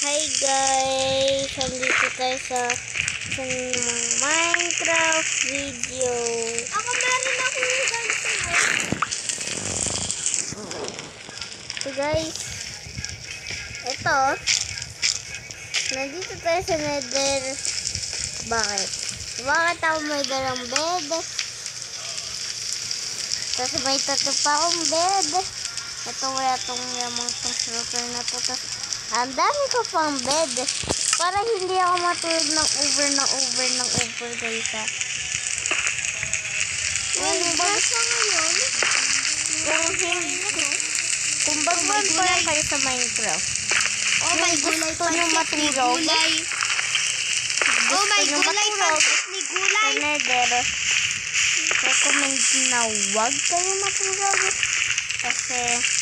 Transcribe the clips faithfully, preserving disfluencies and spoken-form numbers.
Hi guys! Nandito tayo sa isang Minecraft video. Ako meron akong ganito. So guys, ito, nandito tayo sa nether. Bakit? Bakit ako may dalang bed? Tapos may tatlo pa akong bed. Ito wala itong lamang itong shooter na ito. Tapos ang dami ko pang bed. Para hindi ako matulog ng over ng over ng over guys ha. Ay, basta ngayon. Kung hindi, kung baguhan pa lang kayo sa Minecraft. Oh my gulay gusto nyo matulog. Oh my Gusto nyo gulay matulog pa ni sa gulay. nether. Recommend na huwag kayo matulog. Kasi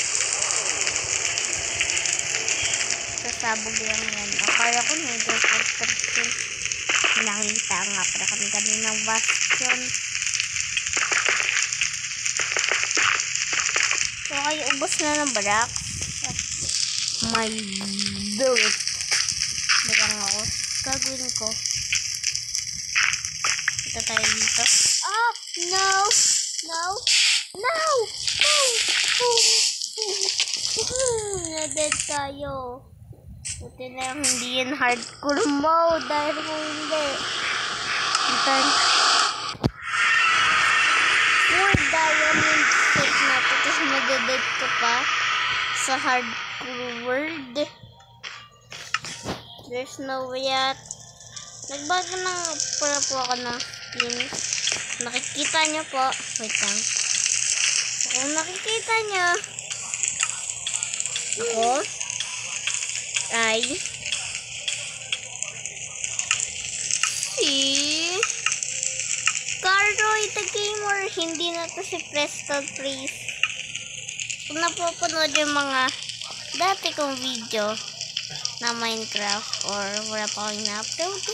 sasabog lang yan. Akala ko nether construction. Nakita nga para kami kami ng bastion. So kayo ubos na ng barak. My dirt. Barang ako. Gagawin ko. Ito tayo dito. Oh! No! No! No! No! Na-dead tayo. Buti na yung hindi yan hardcore mode. Dahil kung hindi. Ito. Four diamond set na ito. Tapos mag-dead ka pa sa hardcore world. There's no way at nagbago na pala po ako ng skin. Nakikita nyo po. Wait lang. So, kung nakikita nyo, ako ay si Carroy the Gamer. Hindi na to si Preston Priest. Kung napapanood yung mga dati kong video na Minecraft or wala pa akong na-upload,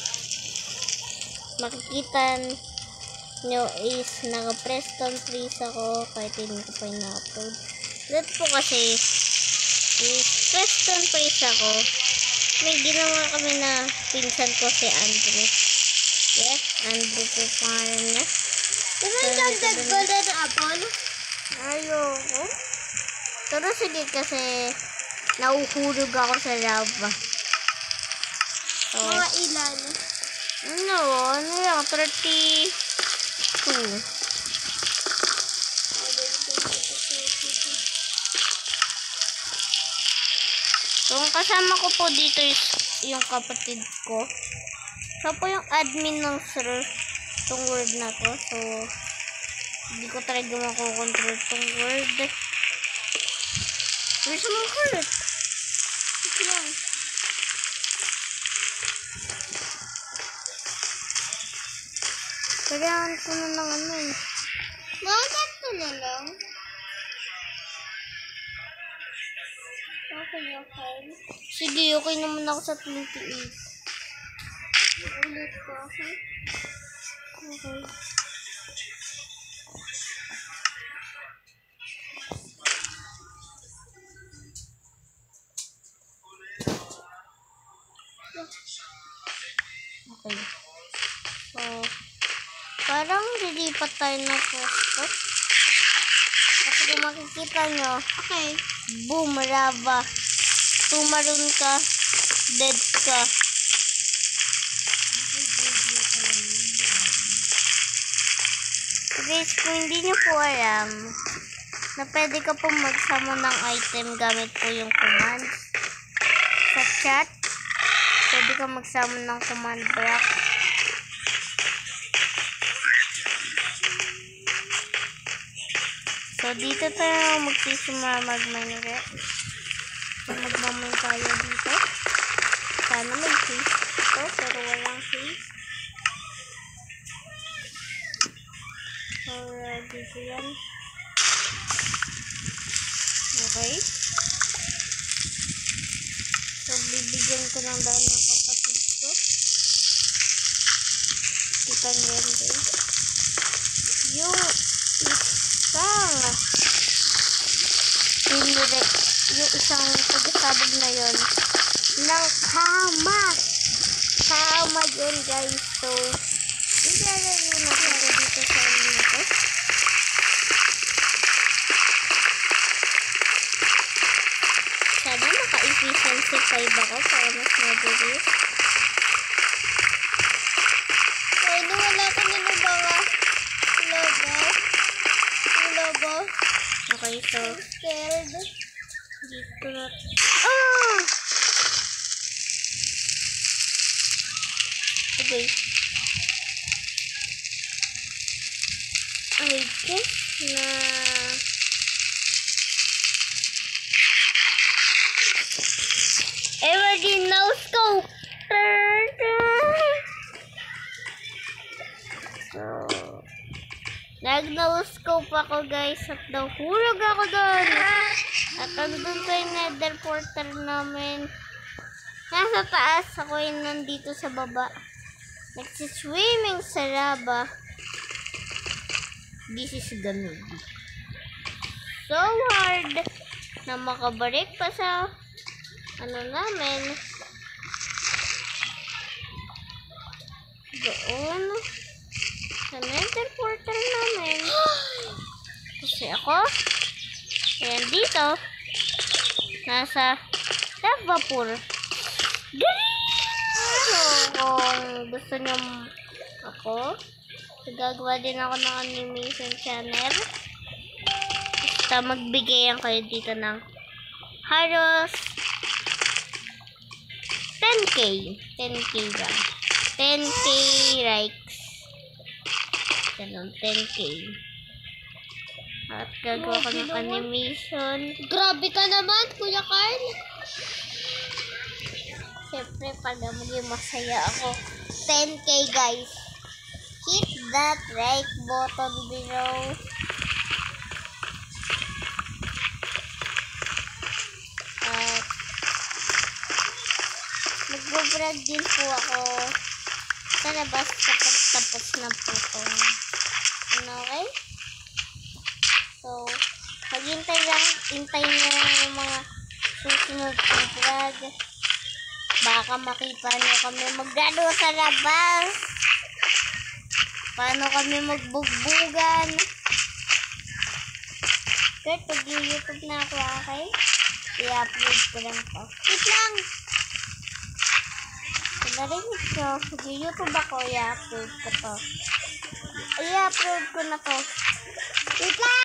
makikita nyo is naka Preston Priest ako kahit hindi ko pa yung na-upload. That po kasi is Preston Priest ako. May ginawa kami na pinsan ko si Andrew. Yeah, Andrew po pangalan niya. Diba dyan the golden apple? Ayoko. Pero sige kasi nauhulog ako sa lava. So, Mga ilan? ano, ano lang, thirty-two. So, ang kasama ko po dito is yung kapatid ko. So, po yung admin ng sir, itong word na to. So, hindi ko talaga makokontrol itong word. Where's my heart? Ito lang. Kailangan ko na ng ano eh. Bakit ito na lang? Okay, okay. Sige, okay naman ako sa twenty-eight. Ulit ko, okay? Okay. Okay. So, parang lilipat tayo ng pwesto. Kasi kung makikita nyo, Okay. boom, lava. Tumaron ka, dead ka. So guys, kung hindi nyo po alam, na pwede ka po magsama ng item gamit po yung command sa chat. Pwede ka magsama ng command block. So, dito tayo magsisimula mag-mine ulit. So, magmamay tayo dito. Sana may face ito, pero walang face. So, uh, dito yan. Okay. So, bibigyan ko ng daan ng kapatid ko. Kita nyo yan guys. Yung isang indirect, yung isang pagkasabog na yon ng kama. Kama yun, guys. So, ilalagay natin ito dito sa ano na to. Sana maka-efficiency five ako para mas mabilis. Ay, wala ko na ng mga lobo. Yung lobo. Okay, so, Scared. dito na. Ah! Okay. I guess na everybody knows scope. So, nag-no-scope ako, guys, at nahulog ako doon. At nandun pa yung nether portal namin. Nasa taas, ako yung nandito sa baba. Nagsiswimming sa lava. This is gonna be so hard na makabalik pa sa ano namin. Doon sa nether portal namin. Kasi ako ayan dito nasa lava pool. So kung gusto nyo ako, gagawa din ako ng animation channel. Basta magbigayan kayo dito ng halos ten K. ten K lang. ten K likes. Ganun, ten K. At gagawa ko ng animation. Grabe ka naman, Kuya Carl. Siyempre, pag maging masaya ako. ten K, guys. Hit that like button below. At magbabrag din po ako sa labas kapag tapos na po itong ano, okay? So, maghintay lang, hintay nyo lang yung mga susunod na vlog. Baka makita nyo kami magdalo sa labas. Paano kami magbugbugan. Kaya pag-YouTube na ako, okay? I-upload ko lang to. Wait lang. Kung narinig nyo, mag-YouTube ako, i-upload ko to. I-upload ko na to. Wait lang.